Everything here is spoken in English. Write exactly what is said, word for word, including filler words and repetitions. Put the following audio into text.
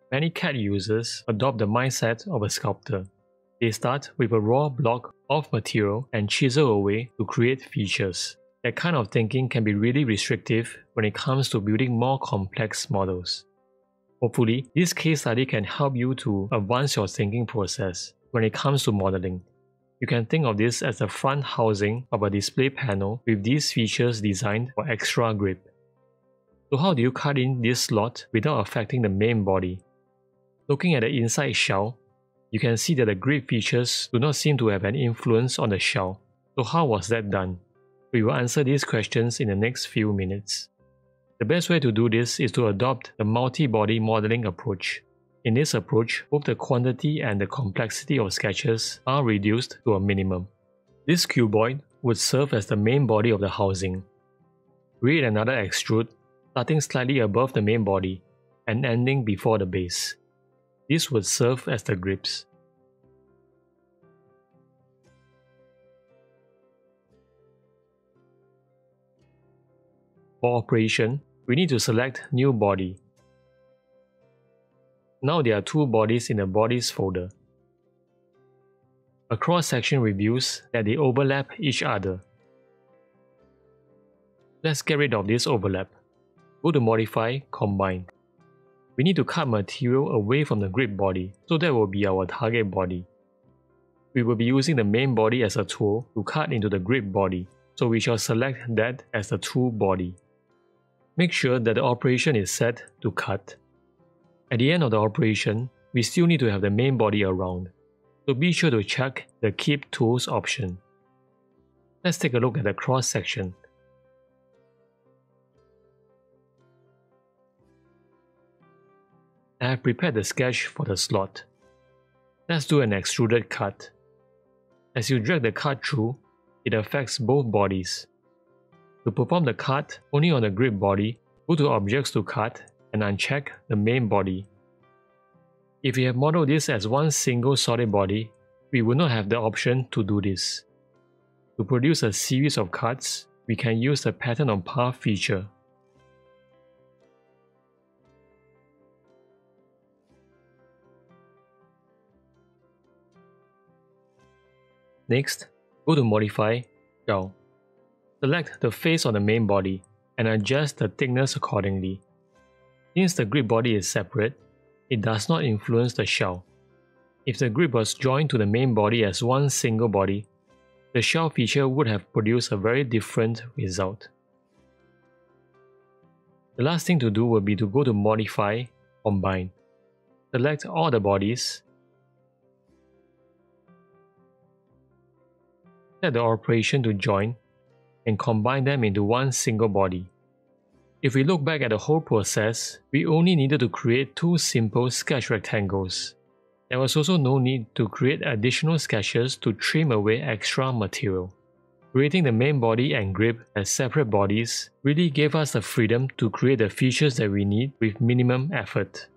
Many C A D users adopt the mindset of a sculptor. They start with a raw block of material and chisel away to create features. That kind of thinking can be really restrictive when it comes to building more complex models. Hopefully, this case study can help you to advance your thinking process when it comes to modeling. You can think of this as the front housing of a display panel with these features designed for extra grip. So how do you cut in this slot without affecting the main body? Looking at the inside shell, you can see that the grip features do not seem to have an influence on the shell. So how was that done? We will answer these questions in the next few minutes. The best way to do this is to adopt the multi-body modeling approach. In this approach, both the quantity and the complexity of sketches are reduced to a minimum. This cuboid would serve as the main body of the housing. Create another extrude, starting slightly above the main body and ending before the base. This would serve as the grips. For operation, we need to select New Body. Now there are two bodies in the Bodies folder. A cross-section reveals that they overlap each other. Let's get rid of this overlap. Go to Modify, Combine. We need to cut material away from the grip body, so that will be our target body. We will be using the main body as a tool to cut into the grip body, so we shall select that as the tool body. Make sure that the operation is set to cut. At the end of the operation, we still need to have the main body around, so be sure to check the Keep Tools option. Let's take a look at the cross section. I have prepared the sketch for the slot. Let's do an extruded cut. As you drag the cut through, it affects both bodies. To perform the cut only on the grip body, go to Objects to Cut and uncheck the main body. If we have modeled this as one single solid body, we will not have the option to do this. To produce a series of cuts, we can use the Pattern on Path feature. Next, go to Modify, Shell. Select the face of the main body and adjust the thickness accordingly. Since the grip body is separate, it does not influence the shell. If the grip was joined to the main body as one single body, the shell feature would have produced a very different result. The last thing to do will be to go to Modify, Combine. Select all the bodies. Set the operation to join and combine them into one single body. If we look back at the whole process, we only needed to create two simple sketch rectangles. There was also no need to create additional sketches to trim away extra material. Creating the main body and grip as separate bodies really gave us the freedom to create the features that we need with minimum effort.